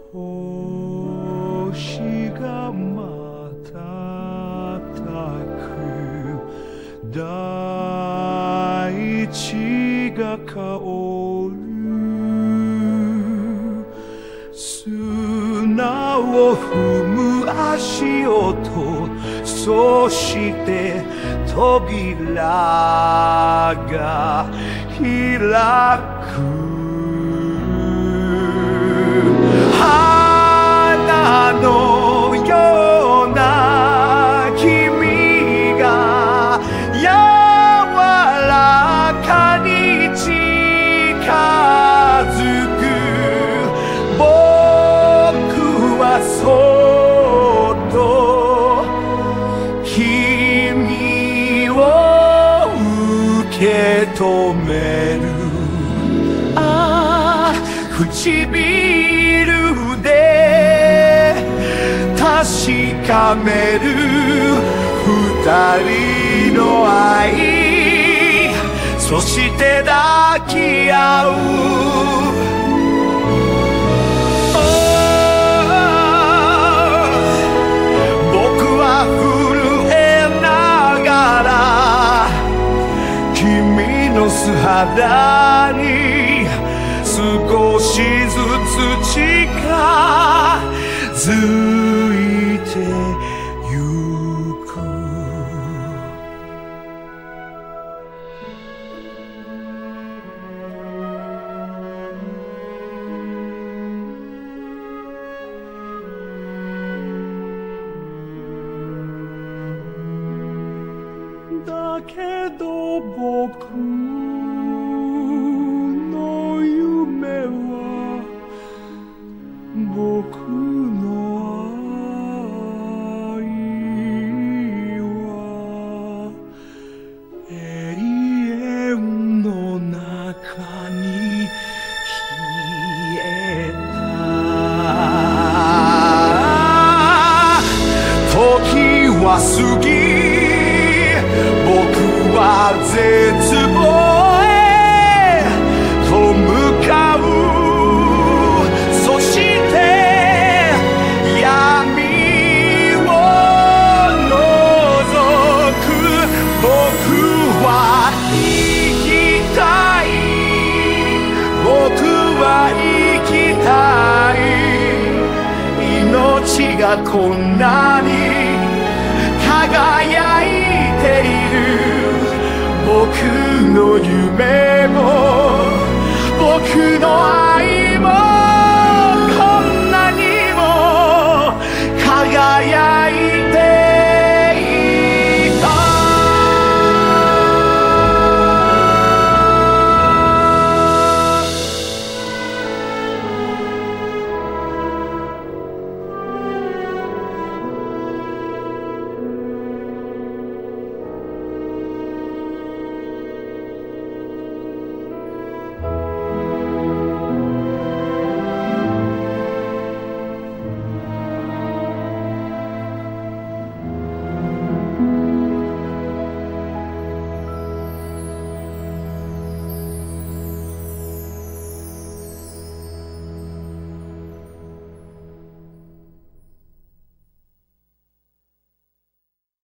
星が瞬く大地が香る砂を踏む足音そして扉が開く花のような君が柔らかに近づく僕はそっと君を受け止めるああ唇で確かめる二人の愛そして抱き合う僕は震えながら君の素肌に少しずつ近づいてゆくだけど僕の夢は僕の愛は永遠の中に消えた時は過ぎ僕は絶望へと向かうそして闇を覗く僕は生きたい僕は生きたい命がこんなに輝いている僕の夢も僕の愛